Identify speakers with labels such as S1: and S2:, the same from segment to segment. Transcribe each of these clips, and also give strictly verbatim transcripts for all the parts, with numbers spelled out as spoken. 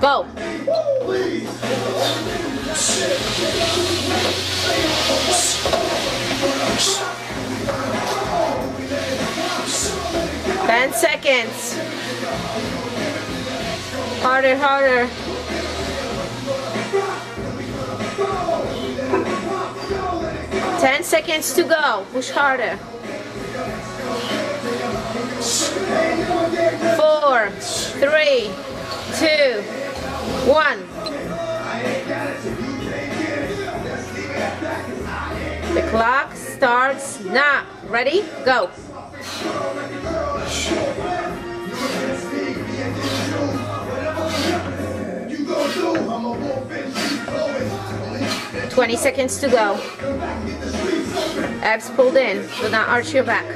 S1: Go. Ten seconds. Harder, harder. Ten seconds to go. Push harder. Four, three, two, one. The clock starts now. Ready? Go. Twenty seconds to go. Abs pulled in. Do not arch your back.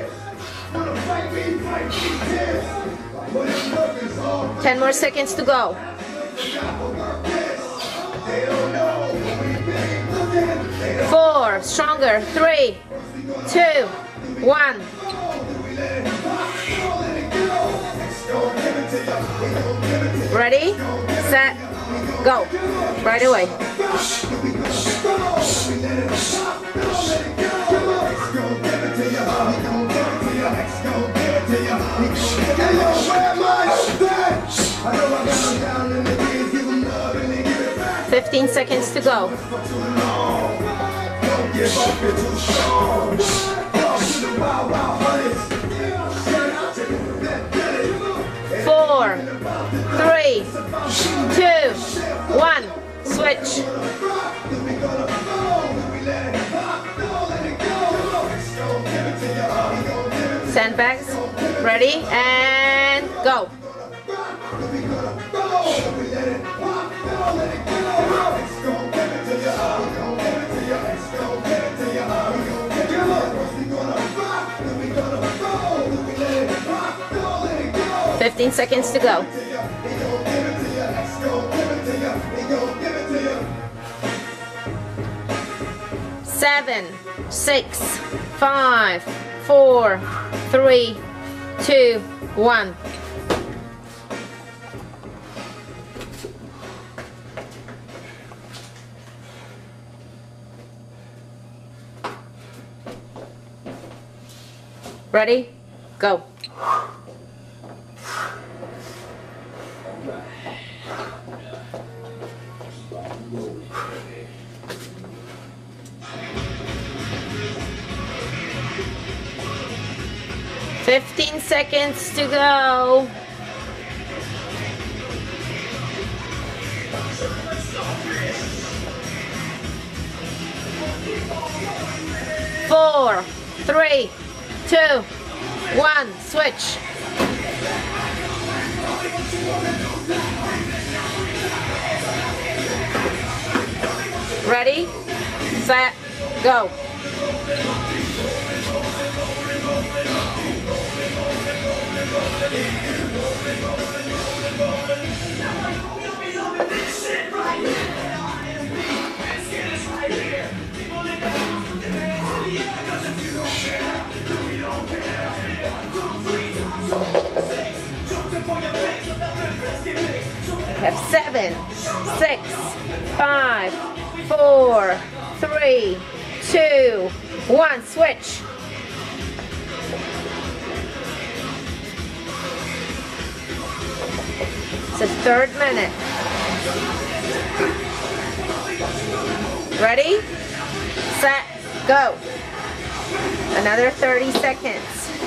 S1: Ten more seconds to go. Four, stronger. Three, two, one. Ready, set, go. Right away. Fifteen seconds to go. Four, three, two, one. Switch. Sandbags. Ready and go. Fifteen seconds to go. Seven, six, five, four, three, two, one. Ready? Go. Fifteen seconds to go. Four, three, two, one. Switch. Ready, set, go. We have seven, six, five, four, three, two, one. Switch. It's the third minute. Ready, set, go. Another thirty seconds.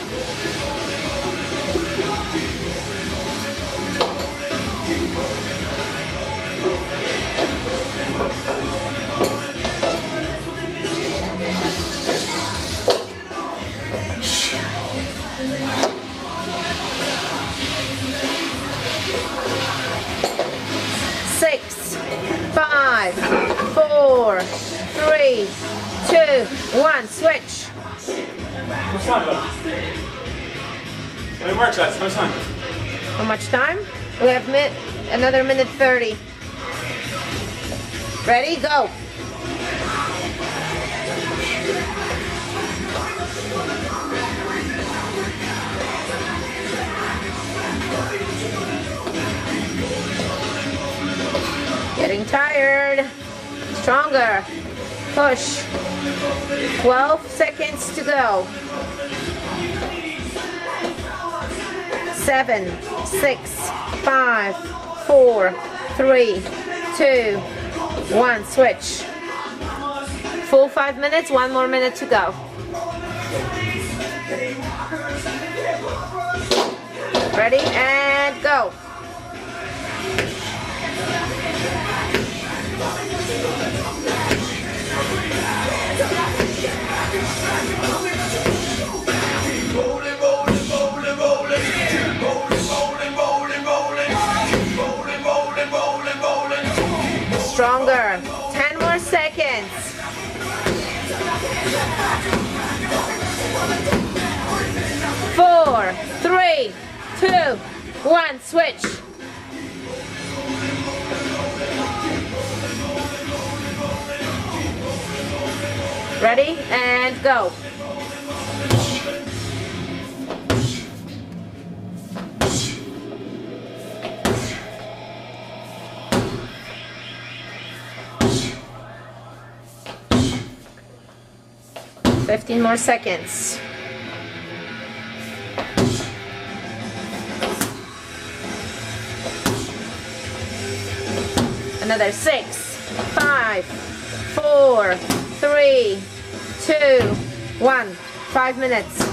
S1: Six, five, four, three, two, one. Switch.
S2: How much time, buddy? How many marks that's? How much time?
S1: How much time? We have min another minute thirty. Ready? Go. Tired. Stronger. Push. twelve seconds to go. Seven, six, five, four, three, two, one. Switch. Full five minutes, one more minute to go. Ready and go. Stronger. ten more seconds. Four, three, two, one. Switch. Ready and go. fifteen more seconds. Another six, five, four, three, two, one. Five minutes.